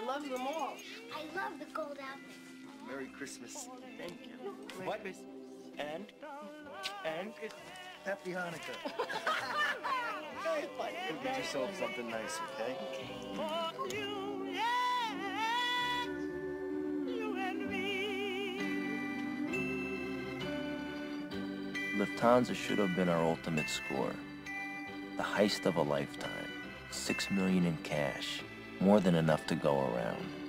love them all. I love the gold outfit. Merry Christmas. Thank you. What? And Happy Hanukkah. Go get yourself something nice, okay? Lufthansa should have been our ultimate score. The heist of a lifetime. $6 million in cash. More than enough to go around.